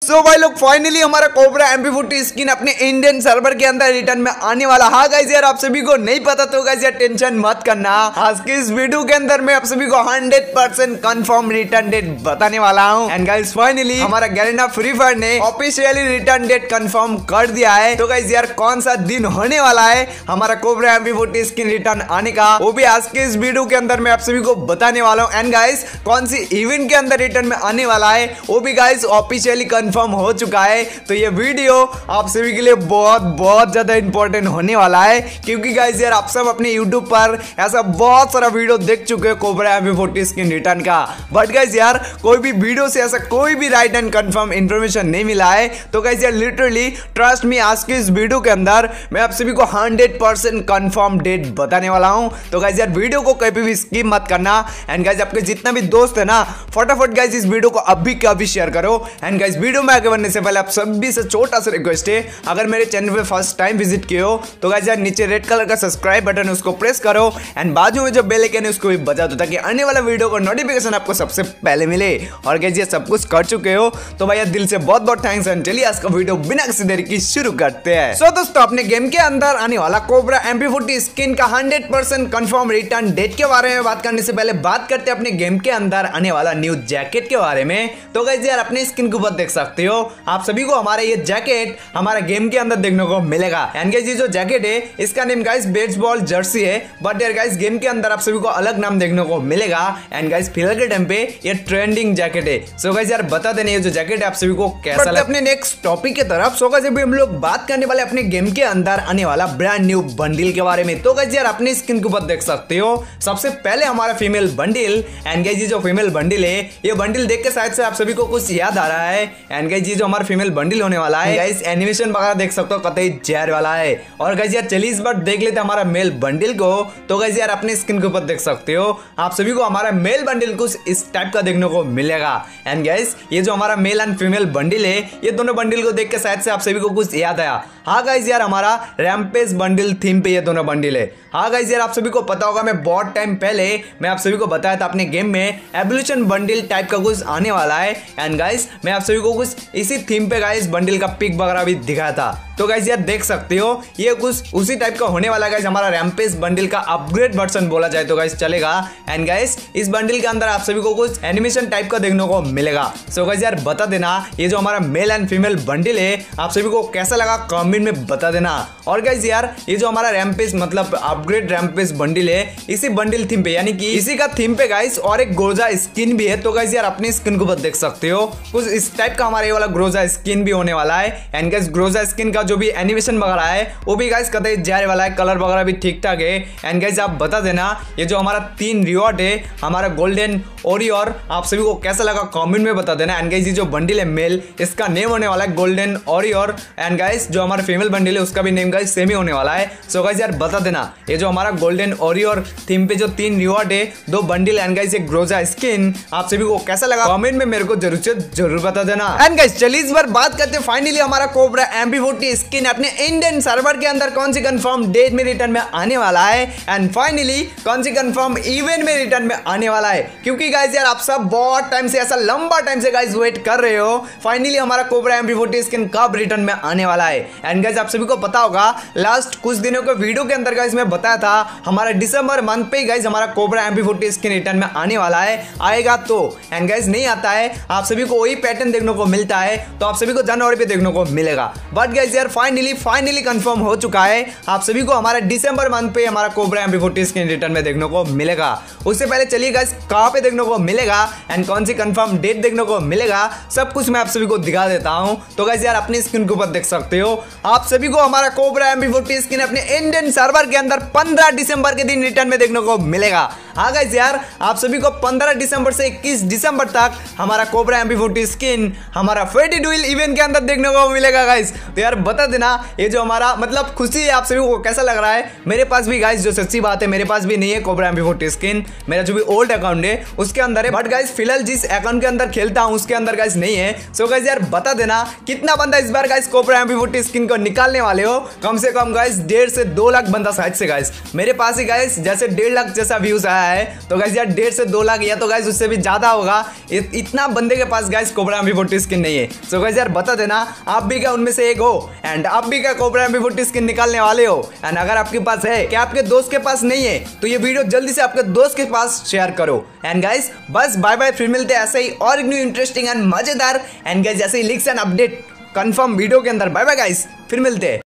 सो भाई लोग फाइनली हमारा कोबरा MP40 स्किन अपने इंडियन सर्वर के अंदर रिटर्न में आने वाला। हाँ गाइस यार, आप सभी को नहीं पता तो गाइस यार टेंशन मत करना। आज के इस वीडियो के अंदर मैं आप सभी को 100% कंफर्म रिटर्न डेट बताने वाला हूँ। एंड गाइस फाइनली हमारा गैरेना फ्री फायर ने ऑफिशियली रिटर्न डेट कंफर्म कर दिया है। तो गाइस यार कौन सा दिन होने वाला है हमारा कोबरा MP40 स्किन रिटर्न आने का, वो भी आज के इस वीडियो के अंदर मैं आप सभी को बताने वाला हूँ। एंड गाइस कौन सी इवेंट के अंदर रिटर्न में आने वाला है वो भी गाइस ऑफिशियली कंफर्म हो चुका है। तो ये वीडियो आप सभी के लिए बहुत ज्यादा इंपॉर्टेंट होने वाला है, क्योंकि गाइस यार आप सब अपने YouTube पर ऐसा बहुत सारा वीडियो देख चुके हैं कोबरा MP40 स्किन रिटर्न का, बट गाइस यार कोई भी वीडियो से ऐसा कोई भी राइट एंड कंफर्म इंफॉर्मेशन नहीं मिला है। तो गाइस यार लिटरली ट्रस्ट मी, आज के इस वीडियो के अंदर मैं आप सभी को 100% कंफर्म डेट बताने वाला हूं। तो गाइस यार वीडियो को कभी भी स्किप मत करना। एंड गाइस आपके जितना भी दोस्त है ना, फटाफट गाइस इस वीडियो को अभी का अभी शेयर करो। एंड गाइस वीडियो में आगे बढ़ने से पहले आप सभी से छोटा सा रिक्वेस्ट है, अगर मेरे चैनल पे फर्स्ट टाइम विजिट किए हो तो गाइस यार नीचे रेड कलर का सब्सक्राइब बटन है उसको प्रेस करो एंड बाजू में जो बेल आइकन है उसको भी बजा दो, ताकि आने वाला वीडियो का नोटिफिकेशन आपको सबसे पहले मिले। और गाइस ये सब कुछ कर चुके हो तो भाई दिल से बहुत थैंक्स। एंड चलिए आज का वीडियो बिना किसी देरी की शुरू करते हैं। सो दोस्तों, अपने गेम के अंदर आने वाला कोबरा MP40 स्किन का 100% कंफर्म रिटर्न डेट के बारे में बात करने से पहले बात करते हैं अपने गेम के अंदर आने वाला न्यू जैकेट के बारे में। तो गाइस यार अपने स्किन के ऊपर देख सकते हो आप सभी को हमारा ये जैकेट हमारा गेम के अंदर देखने को मिलेगा। एंड गाइस ये जो जैकेट है इसका नेम गाइस बेसबॉल जर्सी है, बट यार गाइस गेम के अंदर आप सभी को अलग नाम देखने को मिलेगा। एंड गाइस फिलहाल के टाइम पे ये ट्रेंडिंग जैकेट है। सो गाइस यार बता देने ये जो जैकेट है आप सभी को कैसा लगा। अपने नेक्स्ट टॉपिक की तरफ सो गाइस अभी हम लोग बात करने वाले अपने गेम के अंदर आने वाला ब्रांड न्यू बंडल के बारे में। तो गाइस यार अपने स्किन के ऊपर देख सकते हो सबसे पहले हमारा फीमेल बंडल। एंड गाइस ये जो फीमेल बंडल है, ये बंडल देख के शायद से आप सभी को कुछ याद आ रहा है। एंड गाइस ये जो हमारा फीमेल बंडल होने वाला है, गाइस एनिमेशन वगैरह देख सकते हो कतई जहर वाला है। और गाइस यार चलिए इस बार देख लेते हमारा मेल बंडल को। तो गाइस यार अपने स्किन के ऊपर देख सकते हो आप सभी को हमारा मेल बंडल कुछ इस टाइप का देखने को मिलेगा। एंड गाइस ये जो हमारा मेल एंड फीमेल बंडल है, ये दोनों बंडल को देख के शायद से आप सभी को कुछ याद आया। हाँ गाइस यार हमारा रैम्पेज बंडल थीम पे ये दोनों बंडल है। हाँ गाइस यार आप सभी को पता होगा, मैं बहुत टाइम पहले मैं आप सभी को बताया था अपने गेम में एवोल्यूशन बंडल टाइप का कुछ आने वाला है। एंड गाइस मैं आप सभी को कुछ इसी थीम पे गाइस बंडल का पिक वगैरह भी दिखाया था। तो गाइस यार देख सकते हो ये कुछ उसी टाइप का होने वाला है गाइस, हमारा रैम्पेज बंडल का अपग्रेड वर्जन बोला जाए तो गाइस चलेगा। एंड गाइस इस बंडल के अंदर आप सभी को कुछ एनिमेशन टाइप का देखने को मिलेगा। सो गाइस यार बता देना ये जो हमारा मेल एंड फीमेल बंडल है आप सभी को कैसा लगा कमेंट में बता देना। और गाइस यार ये जो हमारा रैम्पेज मतलब अपग्रेड रैम्पेज बंडल है, इसी बंडल थीम पे यानी कि इसी का थीम पे गाइस और एक ग्रोजा स्किन भी है। तो गाइस यार अपनी स्किन को देख सकते हो कुछ इस टाइप का हमारा ये वाला ग्रोजा स्किन भी होने वाला है। एंड गाइस ग्रोजा स्किन का जो भी एनिमेशन वगैरह है वो भी गाइस कतई जाने वाला है, कलर वगैरह भी ठीक ठाक है। एंड गाइस आप बता देना ये जो हमारा 3 रिवॉर्ड है हमारा गोल्डन ओरियर आप सभी को कैसा लगा कमेंट में बता देना। एंड गाइस ये जो बंडल है मेल, इसका नेम होने वाला है गोल्डन ओरियर। एंड गाइस जो हमारा फीमेल बंडल है उसका भी नेम गाइस सेम ही होने वाला है। सो गाइस यार बता देना ये जो हमारा गोल्डन ओरियर थीम पे जो 3 रिवॉर्ड है, 2 बंडल एंड गाइस एक ग्रोजा स्किन आप सभी को कैसा लगा कमेंट में मेरे को जरूर बता देना। एंड गाइस चलिए इस बार बात करते हैं फाइनली हमारा कोबरा MP40 स्किन अपने इंडियन सर्वर के अंदर कौन सी कंफर्म डेट में रिटर्न में आने वाला है एंड फाइनली कौन सी कंफर्म इवेंट में रिटर्न में आने वाला है। क्योंकि गाइस यार आप सब बहुत टाइम से ऐसा लंबा टाइम से गाइस वेट कर रहे हो फाइनली हमारा कोबरा MP40 स्किन कब रिटर्न में आने वाला है। एंड गाइस आप सभी को पता होगा लास्ट कुछ दिनों के वीडियो के अंदर गाइस मैं बताया था हमारा दिसंबर मंथ पे गाइस हमारा कोबरा MP40 स्किन रिटर्न में आने वाला है, आएगा तो। एंड गाइस नहीं आता है आप सभी को वही पैटर्न देखने को मिलता है, तो आप सभी को जनवरी पे देखने को मिलेगा। बट गाइस यार फाइनली कंफर्म हो चुका है आप सभी को हमारा दिसंबर मंथ पे हमारा कोबरा MP40 स्किन रिटर्न में देखने को मिलेगा। उससे पहले चलिए गाइस कहां पे देखने को मिलेगा एंड कौन सी कंफर्म डेट देखने को मिलेगा सब कुछ मैं आप सभी को दिखा देता हूं। तो गाइस यार अपनी स्क्रीन के ऊपर देख सकते हो आप सभी को हमारा कोबरा MP40 स्किन अपने इंडियन सर्वर के अंदर 15 दिसंबर के दिन रिटर्न में देखने को मिलेगा। हाँ गाइस यार आप सभी को 15 दिसंबर से 21 दिसंबर तक हमारा कोबरा MP40 स्किन हमारा फेटी ड्यूल इवेंट के अंदर देखने को मिलेगा गाइस। तो यार बता देना ये जो हमारा मतलब खुशी है आप सभी को कैसा लग रहा है। मेरे पास भी गाइस जो सच्ची बात है मेरे पास भी नहीं है कोबरा MP40 स्किन, मेरा जो भी ओल्ड अकाउंट है उसके अंदर है, बट गाइस फिलहाल जिस अकाउंट के अंदर खेलता हूं उसके अंदर गाइस नहीं है। सो गाइस यार बता देना कितना बंदा इस बार गाइस कोबरा MP40 स्किन को निकालने वाले हो। कम से कम गाइस 1.5 से 2 लाख बंदा शायद से गाइस मेरे पास ही गाइस जैसे 1.5 लाख जैसा व्यूज आया है तो गाइस यार 1.5 से 2 लाख या तो गाइस उससे भी ज्यादा होगा। इतना बंदे के पास गाइस कोबरा MP40 स्किन नहीं है। सो गाइस यार बता देना आप भी क्या उनमें से एक हो एंड आप भी क्या कोबरा MP40 स्किन निकालने वाले हो। एंड अगर आपके पास है क्या आपके दोस्त के पास नहीं है तो ये वीडियो जल्दी से आपके दोस्त के पास शेयर करो। एंड गाइस बस बाय बाय, फिर मिलते हैं ऐसे ही और एक न्यू इंटरेस्टिंग एंड मजेदार एंड गाइस ऐसे ही leaks and update confirm video के अंदर। बाय बाय गाइस, फिर मिलते हैं।